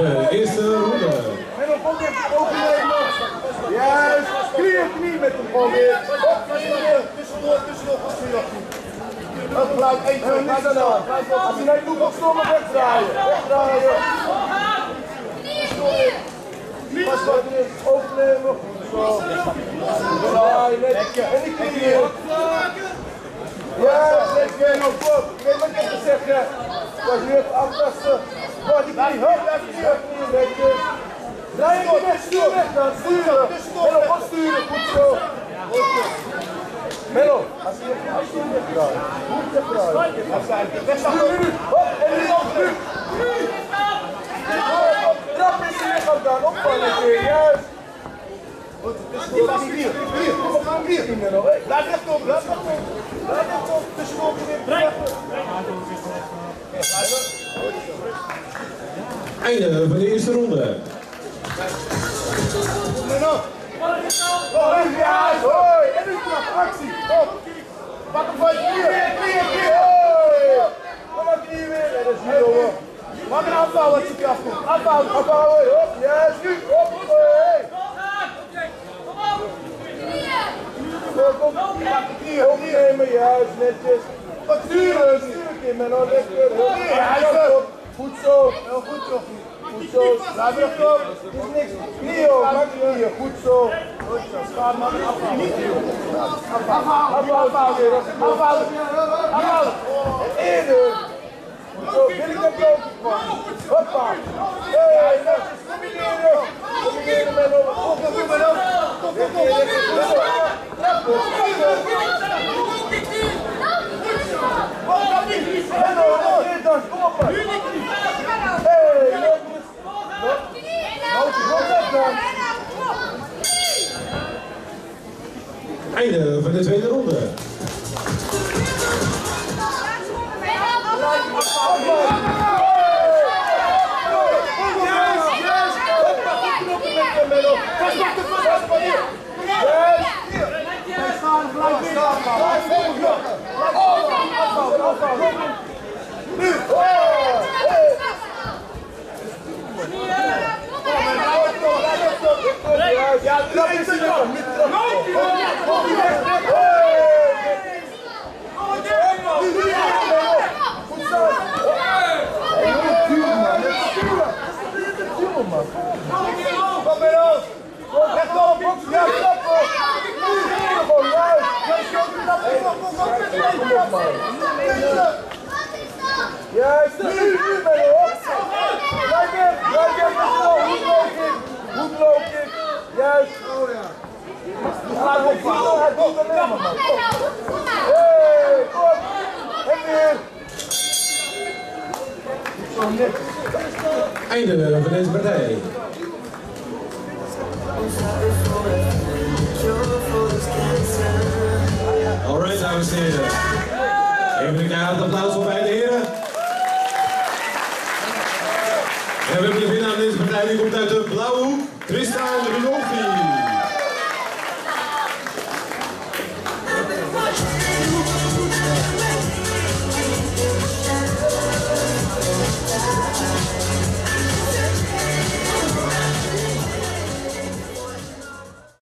de eerste ronde. En dan komt even overnemen. Juist, knie met hem gewoon weer. Op, tussendoor, goed voor Jochie. Dat blijft 1, 2, niks aan de hand. Als je naar je toe komt stommen, wegdraaien. Wegdraaien. Pas wat erin, overnemen. Zo. Draaien, lekker. En die knieën. Ja, lekker. Ik weet wat ik heb gezegd, ja. Als je even aftasten. Die knie, hop, knie, lekker. Draai je weg, stuur weg dan, sturen. Menno, wat sturen, goed zo. Menno, als je even afstuurt, wegdraaien. Goed wegdraaien. Nu, hop, en nu nog, nu. Trap is hier, gaan dan, opvallen weer, juist. Goed, tussendoor, hier. Menno, blijf rechtop, blijf rechtop. Tussendoor, weer. Einde van de eerste ronde. Hoi, en nu knap, actie, op. Pak hem van je knieën, hoi. Kom maar knieën weer, dat is niet hoor. Maak een afbouw als je het afkomt. Afbouwen, hop, juist, nu, op, hoi. Kom, pak de knieën, opnemen, juist, netjes. Wat sturen, in, Menno, lekker. Goed zo, heel goed zo. Goed zo, blijf rechtop. Is niks. Knieën ook, maak knieën. Goed zo. Goed zo, schaam maar afhouden. Afhouden. Eerder. Goed zo, wil ik dat lopen van. Hoppa. Hey, netjes, combineren. Combineren met hem. Kom op maar. Hey, netjes. Einde van de tweede ronde. Ja, dat is het dan. Juist, nu ben je op. Goed loopje. Juist. Hij doet alleen maar. Hey, kom. En weer. Zo net. Einde van deze partij. Alright, dames en heren. Even een keihard applaus voor beide heren. En we hebben de winnaar van deze partij, die komt uit